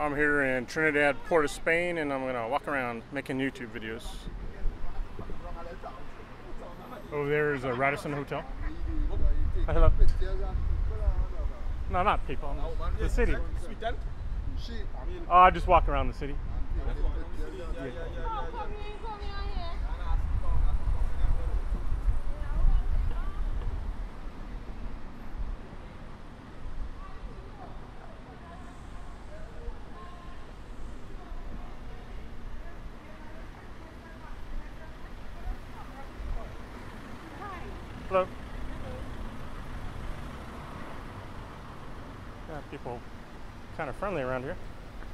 I'm here in Trinidad, Puerto Spain, and I'm gonna walk around making YouTube videos. Over there is a Radisson Hotel. Hello. No, not people. The city. Oh, I just walk around the city. Yeah. Hello. Yeah, people kind of friendly around here.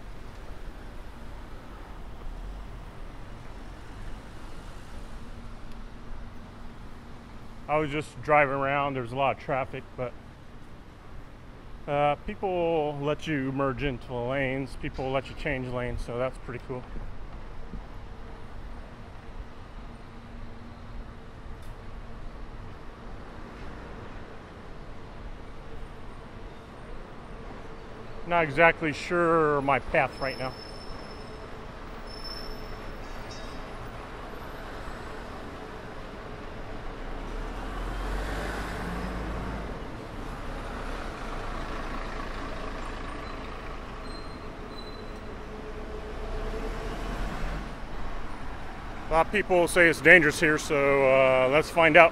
I was just driving around. There's a lot of traffic, but people let you merge into the lanes. People let you change lanes, so that's pretty cool. Not exactly sure my path right now. A lot of people say it's dangerous here, so let's find out.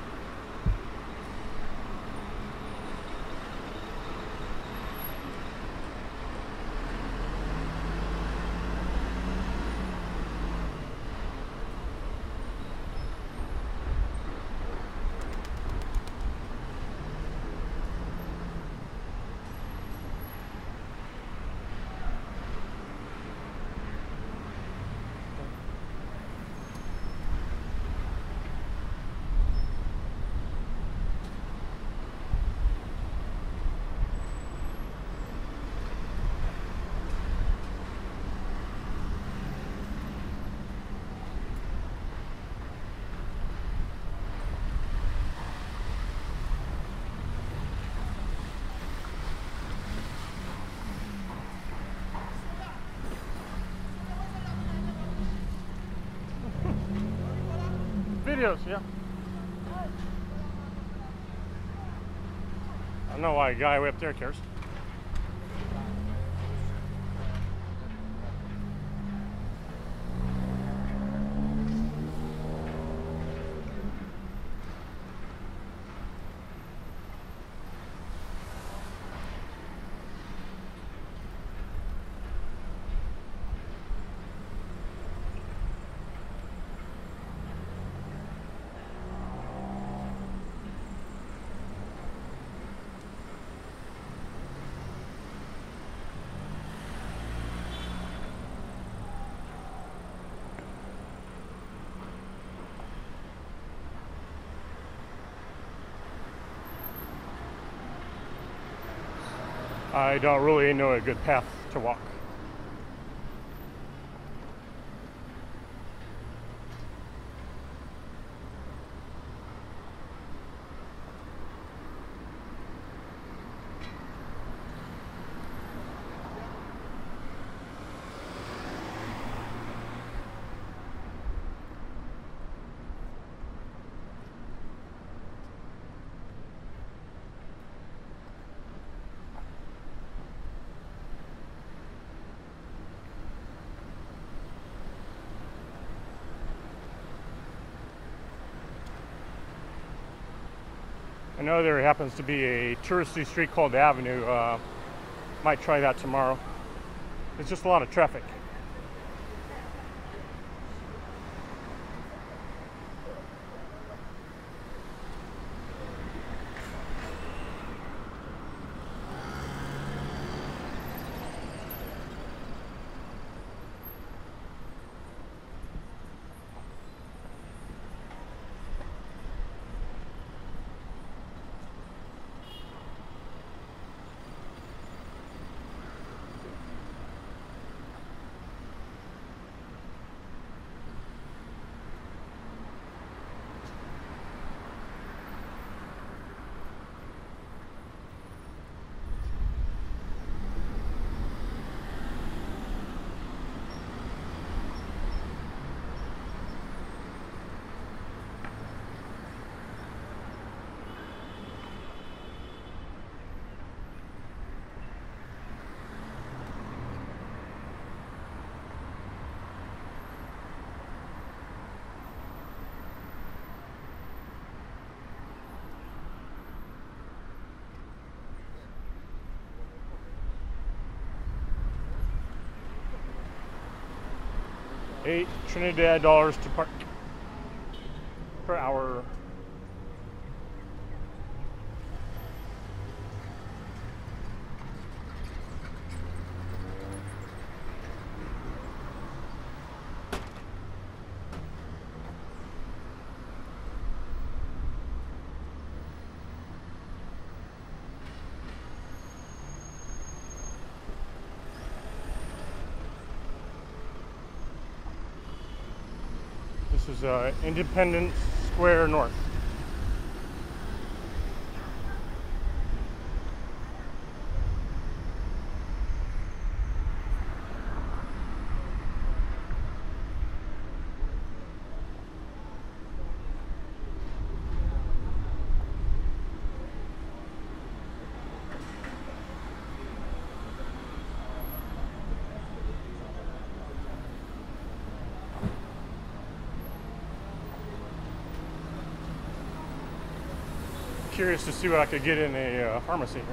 Videos, yeah. I don't know why a guy way up there cares. I don't really know a good path to walk. I know there happens to be a touristy street called the Avenue. Might try that tomorrow. It's just a lot of traffic. 8 Trinidad dollars to park per hour. This is Independence Square North. Curious to see what I could get in a pharmacy here.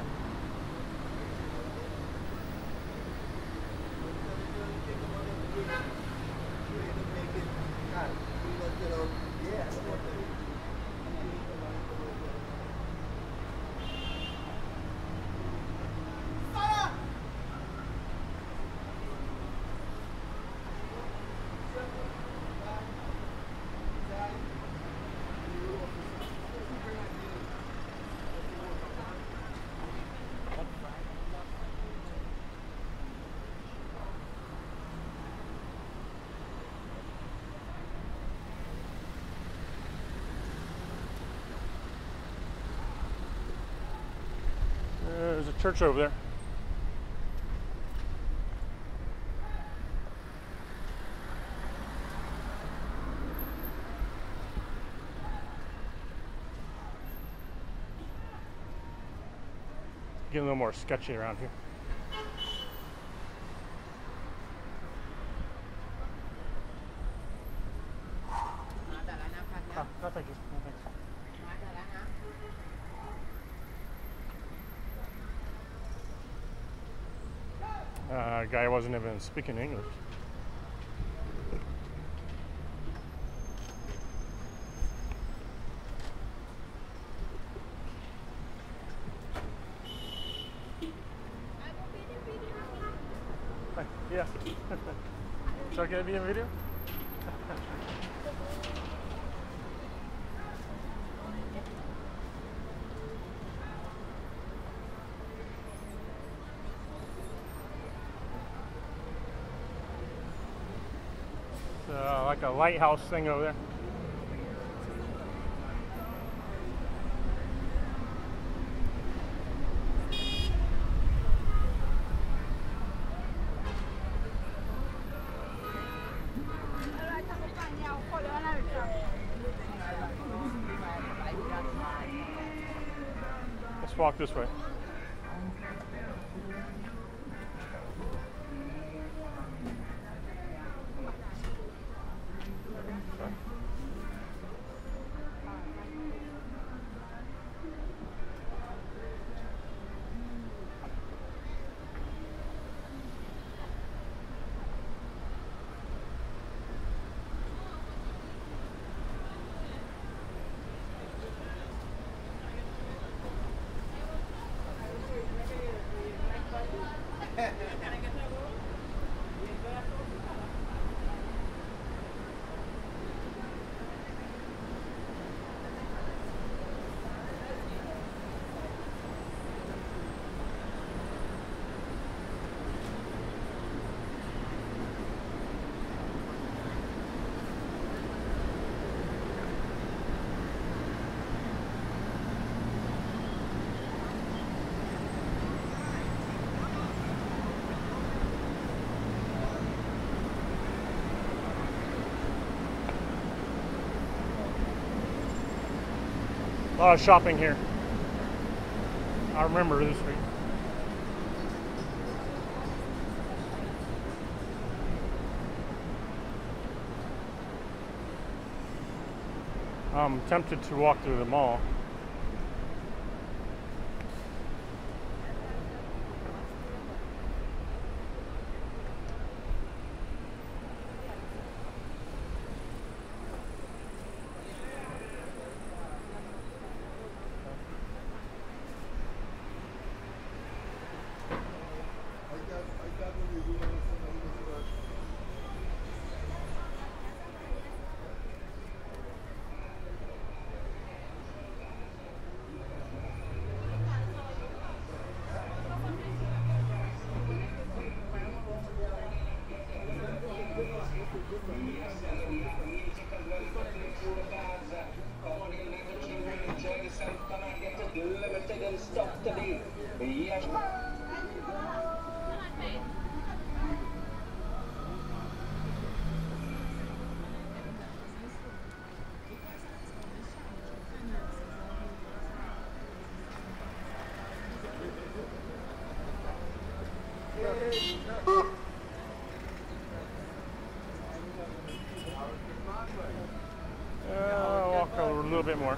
There's a church over there. Getting a little more sketchy around here. No, thank you. No, thanks. Guy wasn't even speaking English. Hi, yeah. So can I be in video? Like a lighthouse thing over there. Let's walk this way. A lot of shopping here. I remember this street. I'm tempted to walk through the mall. Yes, and we have a music as well coming through the bars. Come on in, let the children enjoy yourself. Come and get it limited and stuff today. Yes. Walk a little bit more.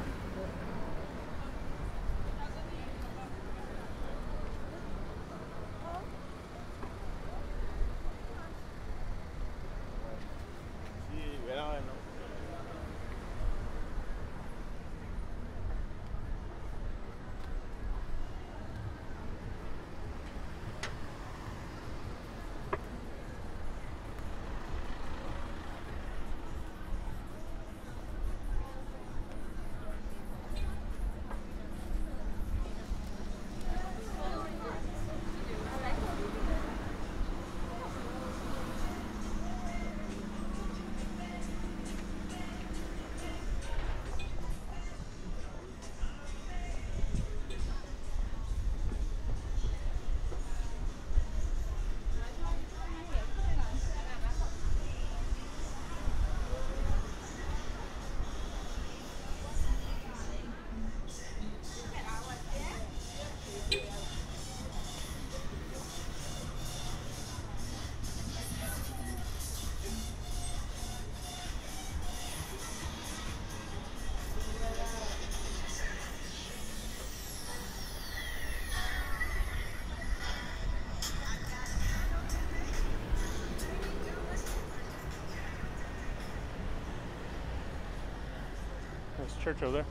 There's a church over there.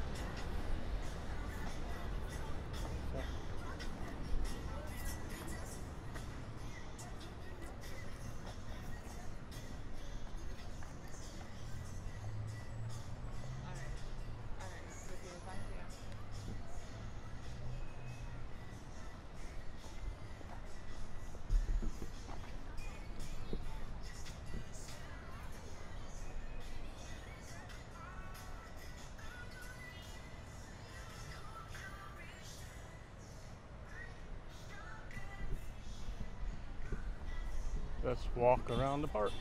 Let's walk around the park.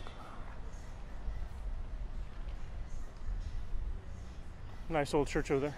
Nice old church over there.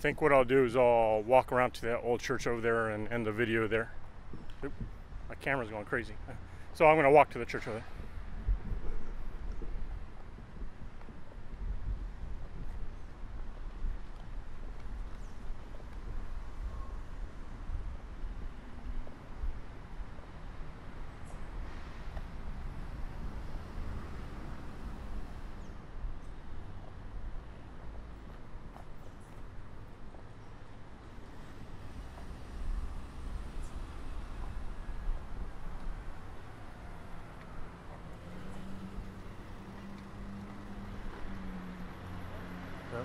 think what I'll do is I'll walk around to that old church over there and end the video there. Oop, my camera's going crazy. So I'm going to walk to the church over there. Yep.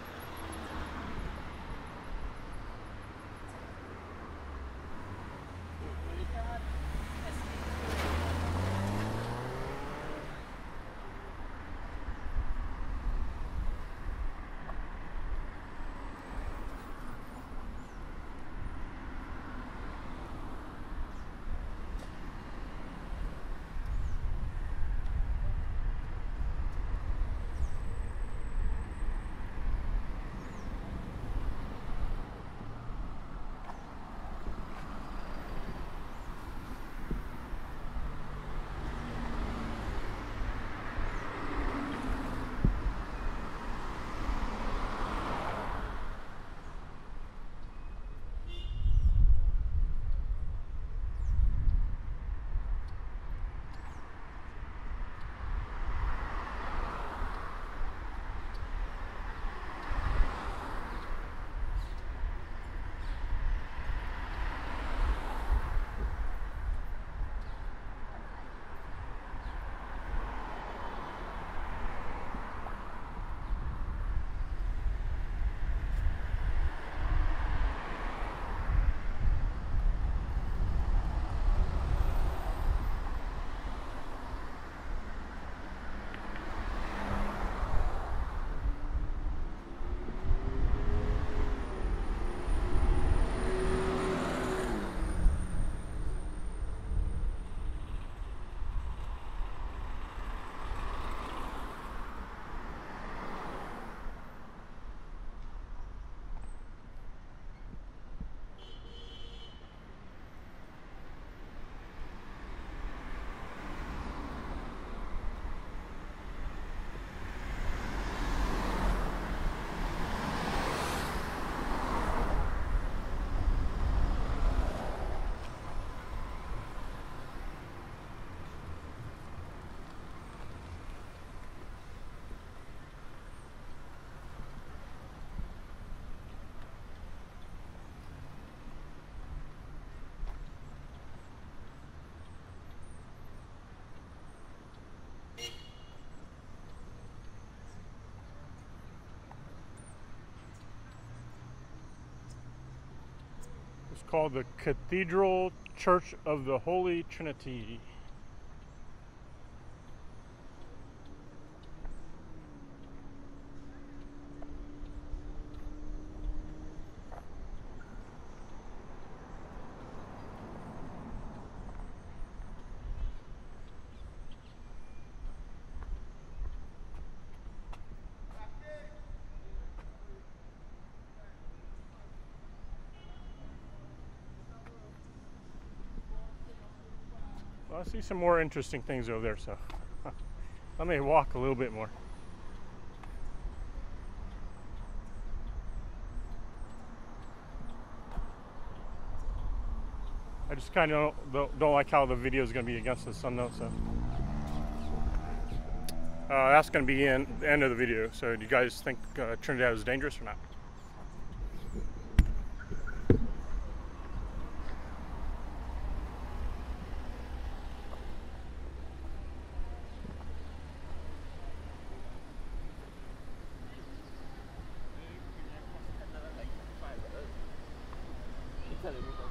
It's called the Cathedral Church of the Holy Trinity. Well, I see some more interesting things over there, so let me walk a little bit more. I just kind of don't like how the video is going to be against the sun, though. So that's going to be in the end of the video. So do you guys think Trinidad is dangerous or not? Ethereum.